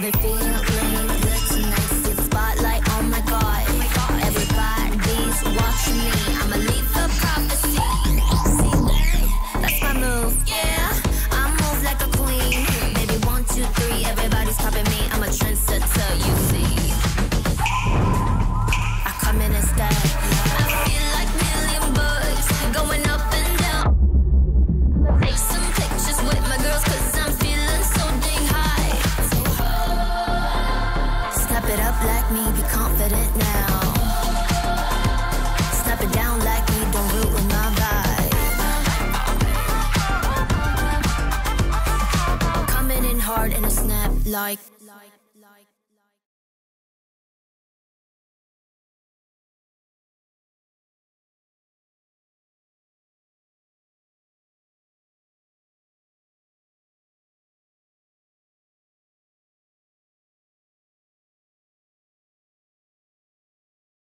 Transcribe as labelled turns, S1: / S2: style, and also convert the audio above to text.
S1: been feeling good tonight. See the spotlight, oh my god. Everybody's watching me. I'ma leave a prophecy. See, that's my move, yeah. I move like a queen. Maybe 1, 2, 3, everybody's copying me. I'm a trendsetter, you see. I come in and stay. I feel like million bucks going up and down. Take some pictures with my girls, cause I'm feeling so dang high. Snap it up like me, be confident now. Snap it down like me, don't ruin my vibe. Coming in hard and a snap like